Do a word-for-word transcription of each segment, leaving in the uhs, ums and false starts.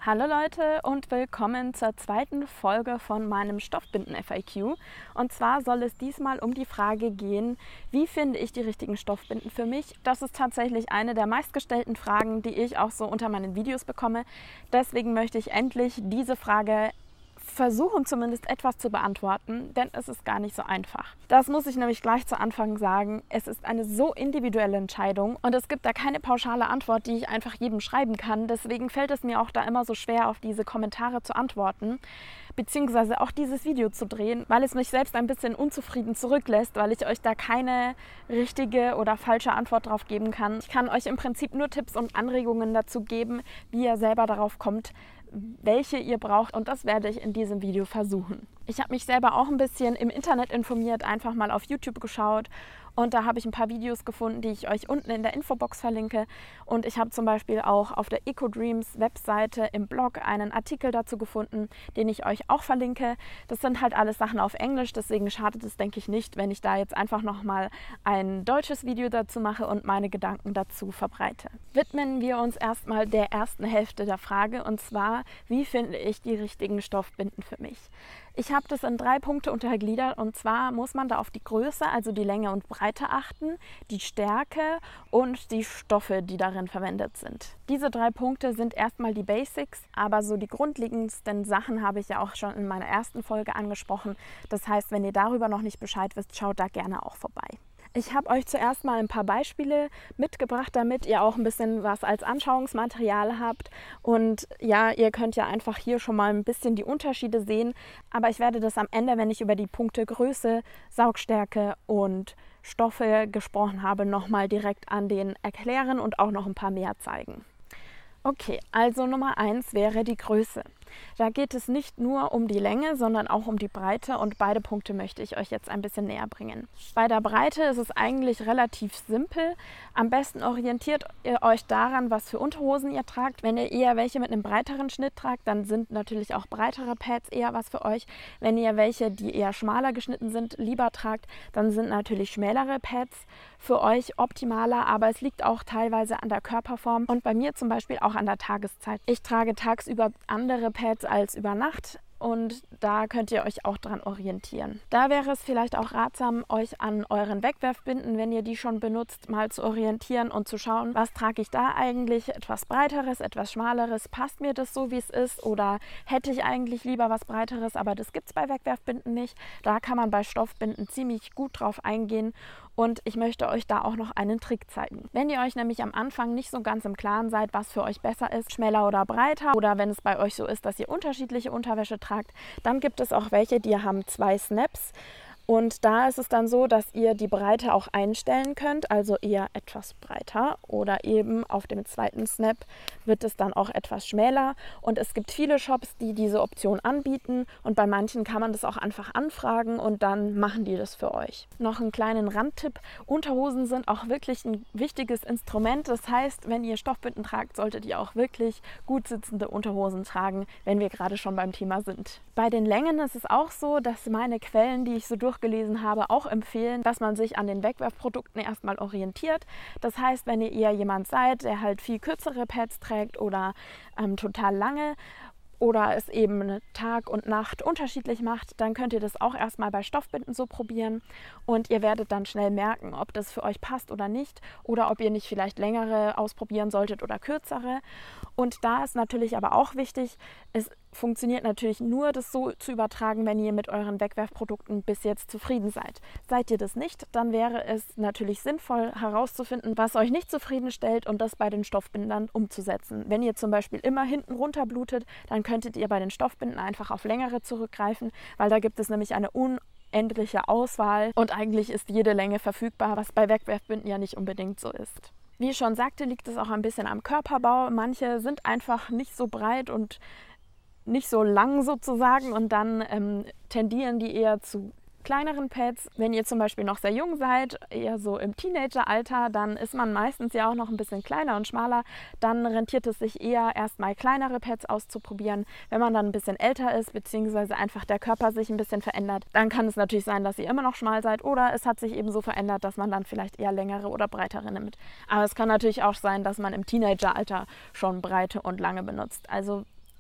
Hallo Leute und willkommen zur zweiten Folge von meinem Stoffbinden-F A Q. Und zwar soll es diesmal um die Frage gehen, wie finde ich die richtigen Stoffbinden für mich? Das ist tatsächlich eine der meistgestellten Fragen, die ich auch so unter meinen Videos bekomme. Deswegen möchte ich endlich diese Frage versuchen, zumindest etwas zu beantworten, denn es ist gar nicht so einfach. Das muss ich nämlich gleich zu Anfang sagen. Es ist eine so individuelle Entscheidung und es gibt da keine pauschale Antwort, die ich einfach jedem schreiben kann. Deswegen fällt es mir auch da immer so schwer, auf diese Kommentare zu antworten, beziehungsweise auch dieses Video zu drehen, weil es mich selbst ein bisschen unzufrieden zurücklässt, weil ich euch da keine richtige oder falsche Antwort drauf geben kann. Ich kann euch im Prinzip nur Tipps und Anregungen dazu geben, wie ihr selber darauf kommt, welche ihr braucht, und das werde ich in diesem Video versuchen. Ich habe mich selber auch ein bisschen im Internet informiert, einfach mal auf YouTube geschaut und da habe ich ein paar Videos gefunden, die ich euch unten in der Infobox verlinke, und ich habe zum Beispiel auch auf der EcoDreams Webseite im Blog einen Artikel dazu gefunden, den ich euch auch verlinke. Das sind halt alles Sachen auf Englisch, deswegen schadet es, denke ich, nicht, wenn ich da jetzt einfach nochmal ein deutsches Video dazu mache und meine Gedanken dazu verbreite. Widmen wir uns erstmal der ersten Hälfte der Frage, und zwar, wie finde ich die richtigen Stoffbinden für mich? Ich habe das in drei Punkte untergliedert, und zwar muss man da auf die Größe, also die Länge und Breite achten, die Stärke und die Stoffe, die darin verwendet sind. Diese drei Punkte sind erstmal die Basics, aber so die grundlegendsten Sachen habe ich ja auch schon in meiner ersten Folge angesprochen. Das heißt, wenn ihr darüber noch nicht Bescheid wisst, schaut da gerne auch vorbei. Ich habe euch zuerst mal ein paar Beispiele mitgebracht, damit ihr auch ein bisschen was als Anschauungsmaterial habt. Und ja, ihr könnt ja einfach hier schon mal ein bisschen die Unterschiede sehen. Aber ich werde das am Ende, wenn ich über die Punkte Größe, Saugstärke und Stoffe gesprochen habe, nochmal direkt an denen erklären und auch noch ein paar mehr zeigen. Okay, also Nummer eins wäre die Größe. Da geht es nicht nur um die Länge, sondern auch um die Breite, und beide Punkte möchte ich euch jetzt ein bisschen näher bringen. Bei der Breite ist es eigentlich relativ simpel. Am besten orientiert ihr euch daran, was für Unterhosen ihr tragt. Wenn ihr eher welche mit einem breiteren Schnitt tragt, dann sind natürlich auch breitere Pads eher was für euch. Wenn ihr welche, die eher schmaler geschnitten sind, lieber tragt, dann sind natürlich schmälere Pads für euch optimaler, aber es liegt auch teilweise an der Körperform und bei mir zum Beispiel auch an der Tageszeit. Ich trage tagsüber andere Pads als über Nacht, und da könnt ihr euch auch dran orientieren. Da wäre es vielleicht auch ratsam, euch an euren Wegwerfbinden, wenn ihr die schon benutzt, mal zu orientieren und zu schauen, was trage ich da eigentlich? Etwas breiteres, etwas schmaleres, passt mir das so, wie es ist, oder hätte ich eigentlich lieber was breiteres, aber das gibt es bei Wegwerfbinden nicht. Da kann man bei Stoffbinden ziemlich gut drauf eingehen. Und ich möchte euch da auch noch einen Trick zeigen. Wenn ihr euch nämlich am Anfang nicht so ganz im Klaren seid, was für euch besser ist, schmäler oder breiter, oder wenn es bei euch so ist, dass ihr unterschiedliche Unterwäsche tragt, dann gibt es auch welche, die haben zwei Snaps. Und da ist es dann so, dass ihr die Breite auch einstellen könnt, also eher etwas breiter, oder eben auf dem zweiten Snap wird es dann auch etwas schmäler. Und es gibt viele Shops, die diese Option anbieten, und bei manchen kann man das auch einfach anfragen und dann machen die das für euch. Noch einen kleinen Randtipp: Unterhosen sind auch wirklich ein wichtiges Instrument. Das heißt, wenn ihr Stoffbinden tragt, solltet ihr auch wirklich gut sitzende Unterhosen tragen, wenn wir gerade schon beim Thema sind. Bei den Längen ist es auch so, dass meine Quellen, die ich so durch gelesen habe, auch empfehlen, dass man sich an den Wegwerfprodukten erstmal orientiert. Das heißt, wenn ihr eher jemand seid, der halt viel kürzere Pads trägt oder ähm, total lange, oder es eben Tag und Nacht unterschiedlich macht, dann könnt ihr das auch erstmal bei Stoffbinden so probieren, und ihr werdet dann schnell merken, ob das für euch passt oder nicht, oder ob ihr nicht vielleicht längere ausprobieren solltet oder kürzere. Und da ist natürlich aber auch wichtig, es funktioniert natürlich nur, das so zu übertragen, wenn ihr mit euren Wegwerfprodukten bis jetzt zufrieden seid. Seid ihr das nicht, dann wäre es natürlich sinnvoll herauszufinden, was euch nicht zufriedenstellt, und das bei den Stoffbindern umzusetzen. Wenn ihr zum Beispiel immer hinten runter blutet, dann könntet ihr bei den Stoffbinden einfach auf längere zurückgreifen, weil da gibt es nämlich eine unendliche Auswahl und eigentlich ist jede Länge verfügbar, was bei Wegwerfbinden ja nicht unbedingt so ist. Wie ich schon sagte, liegt es auch ein bisschen am Körperbau. Manche sind einfach nicht so breit und nicht so lang sozusagen, und dann ähm, tendieren die eher zu kleineren Pads. Wenn ihr zum Beispiel noch sehr jung seid, eher so im Teenageralter, dann ist man meistens ja auch noch ein bisschen kleiner und schmaler. Dann rentiert es sich eher, erstmal kleinere Pads auszuprobieren. Wenn man dann ein bisschen älter ist, beziehungsweise einfach der Körper sich ein bisschen verändert, dann kann es natürlich sein, dass ihr immer noch schmal seid, oder es hat sich eben so verändert, dass man dann vielleicht eher längere oder breitere nimmt. Aber es kann natürlich auch sein, dass man im Teenageralter schon breite und lange benutzt. Also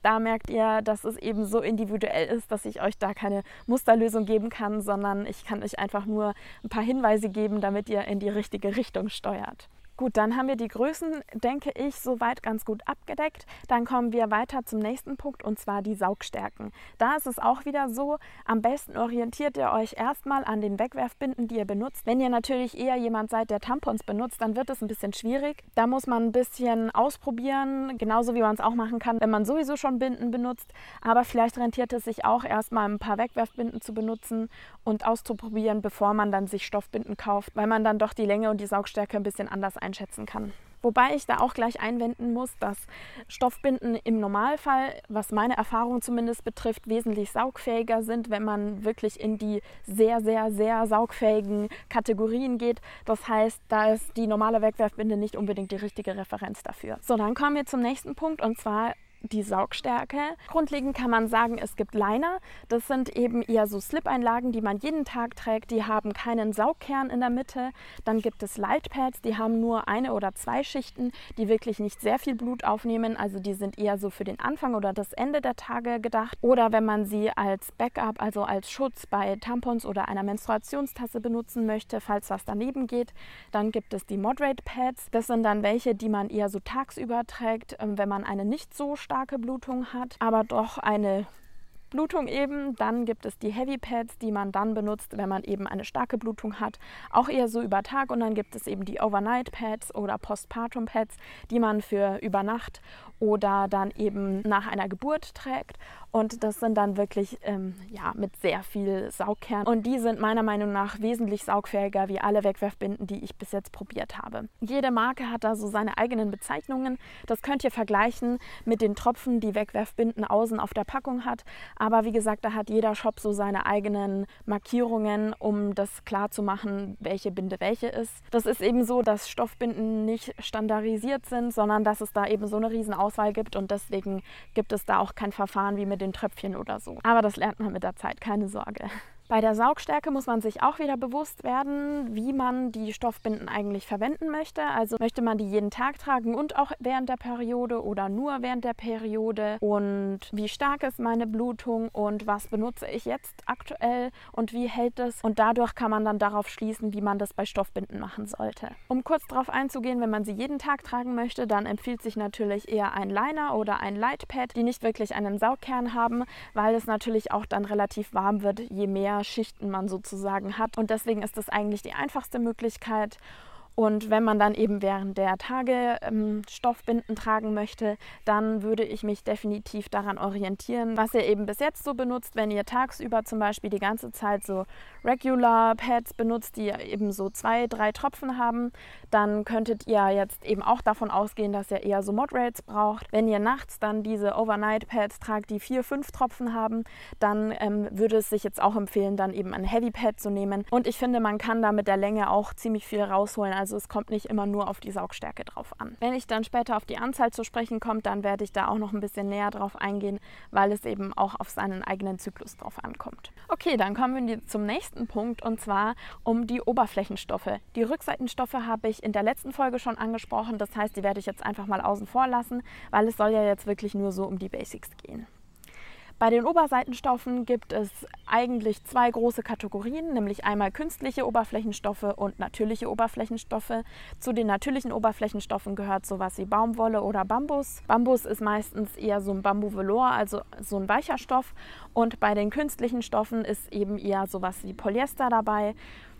Da merkt ihr, dass es eben so individuell ist, dass ich euch da keine Musterlösung geben kann, sondern ich kann euch einfach nur ein paar Hinweise geben, damit ihr in die richtige Richtung steuert. Gut, dann haben wir die Größen, denke ich, soweit ganz gut abgedeckt. Dann kommen wir weiter zum nächsten Punkt, und zwar die Saugstärken. Da ist es auch wieder so, am besten orientiert ihr euch erstmal an den Wegwerfbinden, die ihr benutzt. Wenn ihr natürlich eher jemand seid, der Tampons benutzt, dann wird es ein bisschen schwierig. Da muss man ein bisschen ausprobieren, genauso wie man es auch machen kann, wenn man sowieso schon Binden benutzt. Aber vielleicht rentiert es sich auch erstmal ein paar Wegwerfbinden zu benutzen und auszuprobieren, bevor man dann sich Stoffbinden kauft, weil man dann doch die Länge und die Saugstärke ein bisschen anders einschätzen kann. Wobei ich da auch gleich einwenden muss, dass Stoffbinden im Normalfall, was meine Erfahrung zumindest betrifft, wesentlich saugfähiger sind, wenn man wirklich in die sehr, sehr, sehr saugfähigen Kategorien geht. Das heißt, da ist die normale Wegwerfbinde nicht unbedingt die richtige Referenz dafür. So, dann kommen wir zum nächsten Punkt, und zwar die Saugstärke. Grundlegend kann man sagen, es gibt Liner. Das sind eben eher so Slip-Einlagen, die man jeden Tag trägt. Die haben keinen Saugkern in der Mitte. Dann gibt es Light-Pads, die haben nur eine oder zwei Schichten, die wirklich nicht sehr viel Blut aufnehmen. Also die sind eher so für den Anfang oder das Ende der Tage gedacht. Oder wenn man sie als Backup, also als Schutz bei Tampons oder einer Menstruationstasse benutzen möchte, falls was daneben geht, dann gibt es die Moderate Pads. Das sind dann welche, die man eher so tagsüber trägt, wenn man eine nicht so starke starke Blutung hat, aber doch eine Blutung eben. Dann gibt es die Heavy Pads, die man dann benutzt, wenn man eben eine starke Blutung hat, auch eher so über Tag. Und dann gibt es eben die Overnight Pads oder Postpartum Pads, die man für über Nacht oder dann eben nach einer Geburt trägt. Und das sind dann wirklich ähm, ja, mit sehr viel Saugkern. Und die sind meiner Meinung nach wesentlich saugfähiger wie alle Wegwerfbinden, die ich bis jetzt probiert habe. Jede Marke hat da so seine eigenen Bezeichnungen. Das könnt ihr vergleichen mit den Tropfen, die Wegwerfbinden außen auf der Packung hat. Aber wie gesagt, da hat jeder Shop so seine eigenen Markierungen, um das klar zu machen, welche Binde welche ist. Das ist eben so, dass Stoffbinden nicht standardisiert sind, sondern dass es da eben so eine riesen Auswahl gibt, und deswegen gibt es da auch kein Verfahren wie mit den Tröpfchen oder so. Aber das lernt man mit der Zeit, keine Sorge. Bei der Saugstärke muss man sich auch wieder bewusst werden, wie man die Stoffbinden eigentlich verwenden möchte. Also möchte man die jeden Tag tragen und auch während der Periode oder nur während der Periode? Und wie stark ist meine Blutung und was benutze ich jetzt aktuell und wie hält es? Und dadurch kann man dann darauf schließen, wie man das bei Stoffbinden machen sollte. Um kurz darauf einzugehen, wenn man sie jeden Tag tragen möchte, dann empfiehlt sich natürlich eher ein Liner oder ein Light Pad, die nicht wirklich einen Saugkern haben, weil es natürlich auch dann relativ warm wird, je mehr Schichten man sozusagen hat. Und deswegen ist das eigentlich die einfachste Möglichkeit. Und wenn man dann eben während der Tage ähm, Stoffbinden tragen möchte, dann würde ich mich definitiv daran orientieren, was ihr eben bis jetzt so benutzt. Wenn ihr tagsüber zum Beispiel die ganze Zeit so Regular Pads benutzt, die eben so zwei, drei Tropfen haben, dann könntet ihr jetzt eben auch davon ausgehen, dass ihr eher so Moderates braucht. Wenn ihr nachts dann diese Overnight Pads tragt, die vier, fünf Tropfen haben, dann ähm, würde es sich jetzt auch empfehlen, dann eben ein Heavy Pad zu nehmen. Und ich finde, man kann da mit der Länge auch ziemlich viel rausholen. Also es kommt nicht immer nur auf die Saugstärke drauf an. Wenn ich dann später auf die Anzahl zu sprechen komme, dann werde ich da auch noch ein bisschen näher drauf eingehen, weil es eben auch auf seinen eigenen Zyklus drauf ankommt. Okay, dann kommen wir zum nächsten Punkt, und zwar um die Oberflächenstoffe. Die Rückseitenstoffe habe ich in der letzten Folge schon angesprochen, das heißt, die werde ich jetzt einfach mal außen vor lassen, weil es soll ja jetzt wirklich nur so um die Basics gehen. Bei den Oberseitenstoffen gibt es eigentlich zwei große Kategorien, nämlich einmal künstliche Oberflächenstoffe und natürliche Oberflächenstoffe. Zu den natürlichen Oberflächenstoffen gehört sowas wie Baumwolle oder Bambus. Bambus ist meistens eher so ein Bambu-Velour, also so ein weicher Stoff. Und bei den künstlichen Stoffen ist eben eher sowas wie Polyester dabei.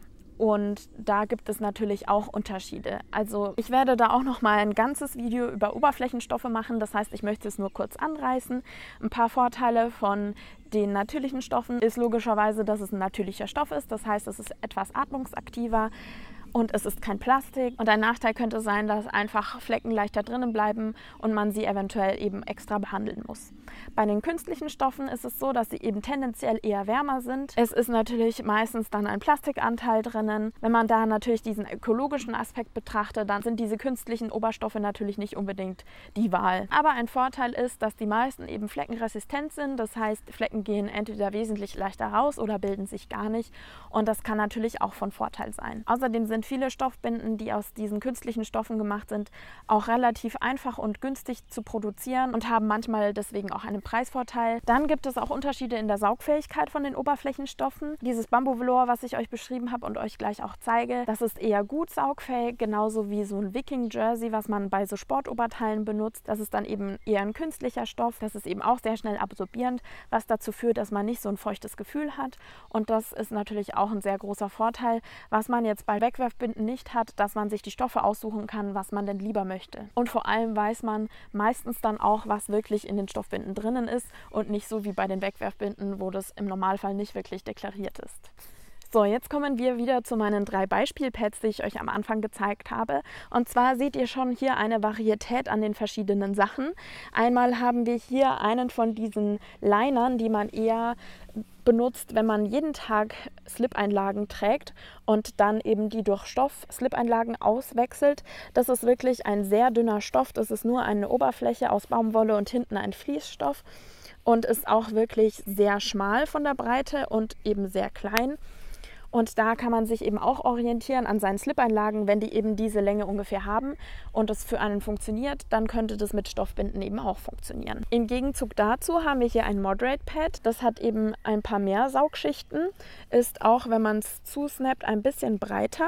Und da gibt es natürlich auch Unterschiede. Also ich werde da auch noch mal ein ganzes Video über Oberflächenstoffe machen. Das heißt, ich möchte es nur kurz anreißen. Ein paar Vorteile von den natürlichen Stoffen ist logischerweise, dass es ein natürlicher Stoff ist. Das heißt, es ist etwas atmungsaktiver. Und es ist kein Plastik. Und ein Nachteil könnte sein, dass einfach Flecken leichter drinnen bleiben und man sie eventuell eben extra behandeln muss. Bei den künstlichen Stoffen ist es so, dass sie eben tendenziell eher wärmer sind. Es ist natürlich meistens dann ein Plastikanteil drinnen. Wenn man da natürlich diesen ökologischen Aspekt betrachtet, dann sind diese künstlichen Oberstoffe natürlich nicht unbedingt die Wahl. Aber ein Vorteil ist, dass die meisten eben fleckenresistent sind. Das heißt, Flecken gehen entweder wesentlich leichter raus oder bilden sich gar nicht. Und das kann natürlich auch von Vorteil sein. Außerdem sind sind viele Stoffbinden, die aus diesen künstlichen Stoffen gemacht sind, auch relativ einfach und günstig zu produzieren und haben manchmal deswegen auch einen Preisvorteil. Dann gibt es auch Unterschiede in der Saugfähigkeit von den Oberflächenstoffen. Dieses Bambu-Velour, was ich euch beschrieben habe und euch gleich auch zeige, das ist eher gut saugfähig, genauso wie so ein Viking-Jersey, was man bei so Sportoberteilen benutzt. Das ist dann eben eher ein künstlicher Stoff. Das ist eben auch sehr schnell absorbierend, was dazu führt, dass man nicht so ein feuchtes Gefühl hat. Und das ist natürlich auch ein sehr großer Vorteil, was man jetzt bei Wegwerfbinden nicht hat, dass man sich die Stoffe aussuchen kann, was man denn lieber möchte. Und vor allem weiß man meistens dann auch, was wirklich in den Stoffbinden drinnen ist und nicht so wie bei den Wegwerfbinden, wo das im Normalfall nicht wirklich deklariert ist. So, jetzt kommen wir wieder zu meinen drei Beispielpads, die ich euch am Anfang gezeigt habe. Und zwar seht ihr schon hier eine Varietät an den verschiedenen Sachen. Einmal haben wir hier einen von diesen Linern, die man eher benutzt, wenn man jeden Tag Slip-Einlagen trägt und dann eben die durch Stoff-Slip-Einlagen auswechselt. Das ist wirklich ein sehr dünner Stoff. Das ist nur eine Oberfläche aus Baumwolle und hinten ein Fließstoff und ist auch wirklich sehr schmal von der Breite und eben sehr klein. Und da kann man sich eben auch orientieren an seinen Slip-Einlagen, wenn die eben diese Länge ungefähr haben und es für einen funktioniert, dann könnte das mit Stoffbinden eben auch funktionieren. Im Gegenzug dazu haben wir hier ein Moderate Pad. Das hat eben ein paar mehr Saugschichten, ist auch, wenn man es zusnappt, ein bisschen breiter.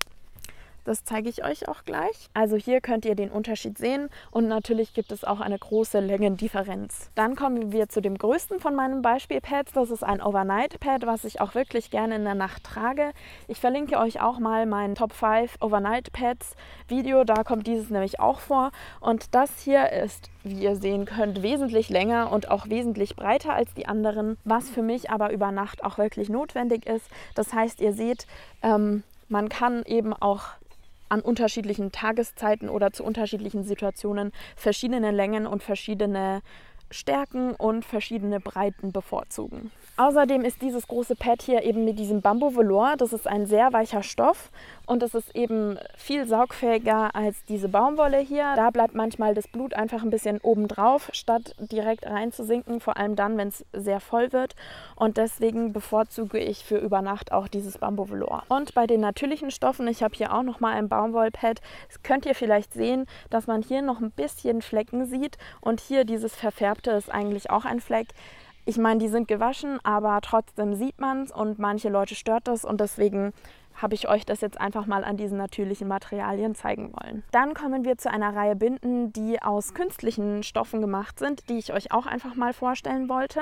Das zeige ich euch auch gleich. Also hier könnt ihr den Unterschied sehen und natürlich gibt es auch eine große Längendifferenz. Dann kommen wir zu dem größten von meinen Beispielpads. Das ist ein Overnight Pad, was ich auch wirklich gerne in der Nacht trage. Ich verlinke euch auch mal mein Top fünf Overnight Pads Video. Da kommt dieses nämlich auch vor. Und das hier ist, wie ihr sehen könnt, wesentlich länger und auch wesentlich breiter als die anderen, was für mich aber über Nacht auch wirklich notwendig ist. Das heißt, ihr seht, ähm, man kann eben auch an unterschiedlichen Tageszeiten oder zu unterschiedlichen Situationen verschiedene Längen und verschiedene Stärken und verschiedene Breiten bevorzugen. Außerdem ist dieses große Pad hier eben mit diesem Bambu-Velour. Das ist ein sehr weicher Stoff und es ist eben viel saugfähiger als diese Baumwolle hier. Da bleibt manchmal das Blut einfach ein bisschen oben drauf, statt direkt reinzusinken, vor allem dann, wenn es sehr voll wird. Und deswegen bevorzuge ich für über Nacht auch dieses Bambu-Velour. Und bei den natürlichen Stoffen, ich habe hier auch nochmal ein Baumwollpad, das könnt ihr vielleicht sehen, dass man hier noch ein bisschen Flecken sieht und hier dieses verfärbte ist eigentlich auch ein Fleck. Ich meine, die sind gewaschen, aber trotzdem sieht man es und manche Leute stört das und deswegen habe ich euch das jetzt einfach mal an diesen natürlichen Materialien zeigen wollen. Dann kommen wir zu einer Reihe Binden, die aus künstlichen Stoffen gemacht sind, die ich euch auch einfach mal vorstellen wollte.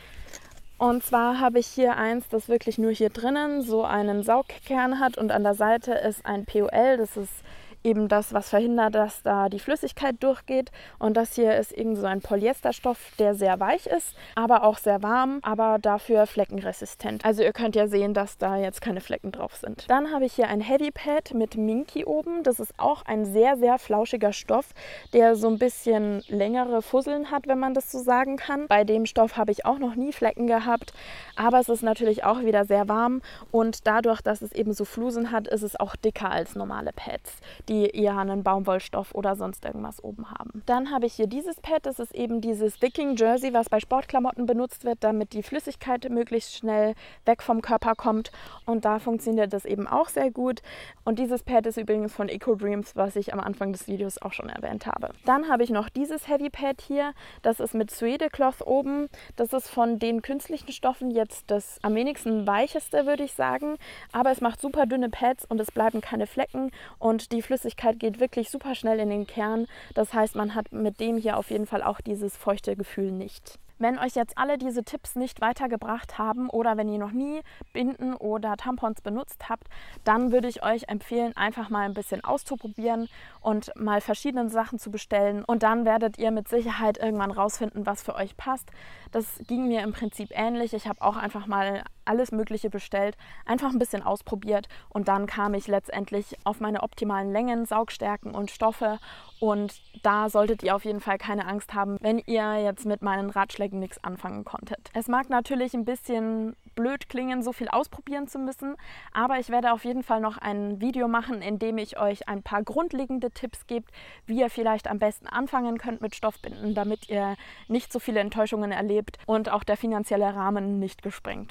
Und zwar habe ich hier eins, das wirklich nur hier drinnen so einen Saugkern hat und an der Seite ist ein P O L, das ist eben das, was verhindert, dass da die Flüssigkeit durchgeht. Und das hier ist irgend so ein Polyesterstoff, der sehr weich ist, aber auch sehr warm, aber dafür fleckenresistent. Also ihr könnt ja sehen, dass da jetzt keine Flecken drauf sind. Dann habe ich hier ein Heavy Pad mit Minky oben. Das ist auch ein sehr, sehr flauschiger Stoff, der so ein bisschen längere Fusseln hat, wenn man das so sagen kann. Bei dem Stoff habe ich auch noch nie Flecken gehabt, aber es ist natürlich auch wieder sehr warm und dadurch, dass es eben so Flusen hat, ist es auch dicker als normale Pads, die eher einen Baumwollstoff oder sonst irgendwas oben haben. Dann habe ich hier dieses Pad, das ist eben dieses Viking Jersey, was bei Sportklamotten benutzt wird, damit die Flüssigkeit möglichst schnell weg vom Körper kommt und da funktioniert das eben auch sehr gut. Und dieses Pad ist übrigens von Eco Dreams, was ich am Anfang des Videos auch schon erwähnt habe. Dann habe ich noch dieses Heavy Pad hier, das ist mit Suede Cloth oben. Das ist von den künstlichen Stoffen jetzt das am wenigsten weicheste, würde ich sagen, aber es macht super dünne Pads und es bleiben keine Flecken und die Flüssigkeit Flüssigkeit geht wirklich super schnell in den Kern. Das heißt, man hat mit dem hier auf jeden Fall auch dieses feuchte Gefühl nicht. Wenn euch jetzt alle diese Tipps nicht weitergebracht haben oder wenn ihr noch nie Binden oder Tampons benutzt habt, dann würde ich euch empfehlen, einfach mal ein bisschen auszuprobieren und mal verschiedene Sachen zu bestellen. Und dann werdet ihr mit Sicherheit irgendwann rausfinden, was für euch passt. Das ging mir im Prinzip ähnlich. Ich habe auch einfach mal alles Mögliche bestellt, einfach ein bisschen ausprobiert und dann kam ich letztendlich auf meine optimalen Längen, Saugstärken und Stoffe. Und da solltet ihr auf jeden Fall keine Angst haben, wenn ihr jetzt mit meinen Ratschlägen nichts anfangen konntet. Es mag natürlich ein bisschen blöd klingen, so viel ausprobieren zu müssen, aber ich werde auf jeden Fall noch ein Video machen, in dem ich euch ein paar grundlegende Tipps gebe, wie ihr vielleicht am besten anfangen könnt mit Stoffbinden, damit ihr nicht so viele Enttäuschungen erlebt und auch der finanzielle Rahmen nicht gesprengt wird. So,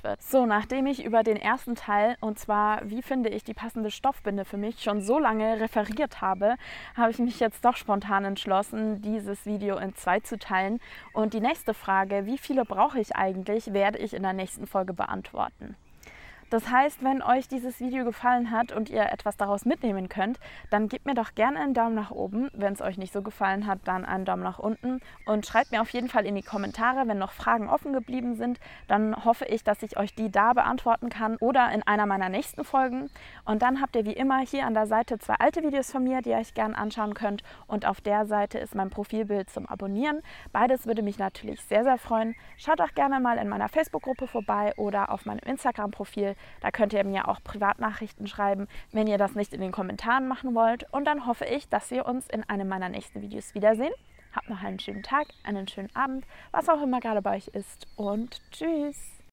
So, nachdem ich über den ersten Teil, und zwar wie finde ich die passende Stoffbinde für mich, schon so lange referiert habe, habe ich mich jetzt doch spontan entschlossen, dieses Video in zwei zu teilen. Und die nächste Frage, wie viele brauche ich eigentlich, werde ich in der nächsten Folge beantworten. Das heißt, wenn euch dieses Video gefallen hat und ihr etwas daraus mitnehmen könnt, dann gebt mir doch gerne einen Daumen nach oben. Wenn es euch nicht so gefallen hat, dann einen Daumen nach unten. Und schreibt mir auf jeden Fall in die Kommentare, wenn noch Fragen offen geblieben sind. Dann hoffe ich, dass ich euch die da beantworten kann oder in einer meiner nächsten Folgen. Und dann habt ihr wie immer hier an der Seite zwei alte Videos von mir, die ihr euch gerne anschauen könnt. Und auf der Seite ist mein Profilbild zum Abonnieren. Beides würde mich natürlich sehr, sehr freuen. Schaut auch gerne mal in meiner Facebook-Gruppe vorbei oder auf meinem Instagram-Profil. Da könnt ihr mir auch Privatnachrichten schreiben, wenn ihr das nicht in den Kommentaren machen wollt. Und dann hoffe ich, dass wir uns in einem meiner nächsten Videos wiedersehen. Habt noch einen schönen Tag, einen schönen Abend, was auch immer gerade bei euch ist. Und tschüss!